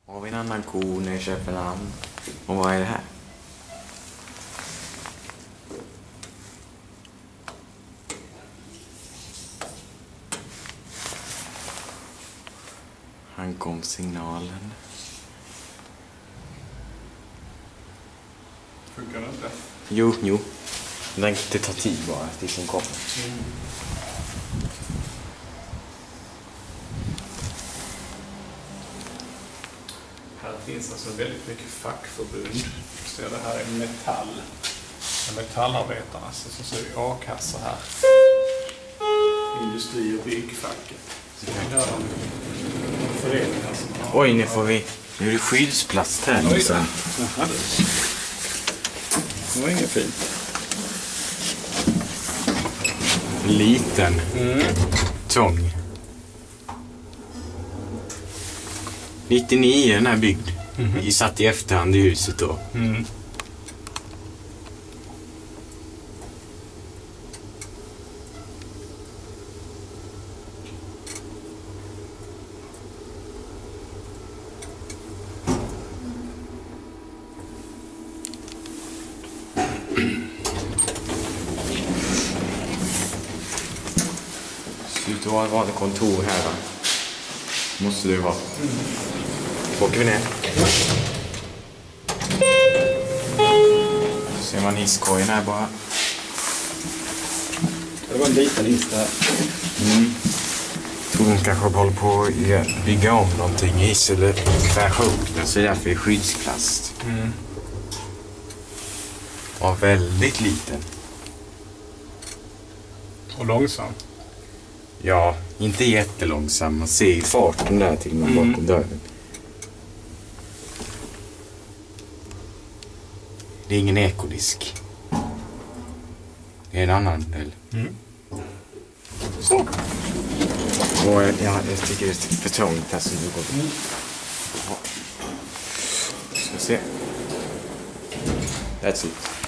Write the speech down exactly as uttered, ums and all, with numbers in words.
Har vi en annan ko när i Köpenhamn? Och vad är det här? Ankomstsignalen. Funkar det inte? Jo, jo. Den, det tar tid bara tills den kommer. Mm. Här finns alltså väldigt mycket fackförbund. Så det här är Metall. Metallarbetarna som ser a-kassa här. Industri- och byggfacket. Så det är föreningar som har... Oj, nu får vi... Nu är det skyddsplast här. Oj, Liksom. jaha, det var inget fint. Liten. Mm. Tång. nittionio den här byggd. Mm. Vi satt i efterhand i huset då. Mm. Sluta vara ett vanligt kontor här, va? Måste det vara. Mm. Åker vi ner. Ser man hisskojen här bara. Det var en liten hiss där. Mm. Tror de kanske håller på att bygga om någonting i hiss eller färscha upp den, så är därför är skyddsplast. Mm. Och väldigt liten. Och långsam. Ja, inte jättelångsam. Man ser ju farten där till man Mm. bakom dörren. Det är ingen ekodisk. Det är en annan del. Mm. Så. Och ja, jag tycker det är för trångt här så du går. Mm. Ska se. That's it.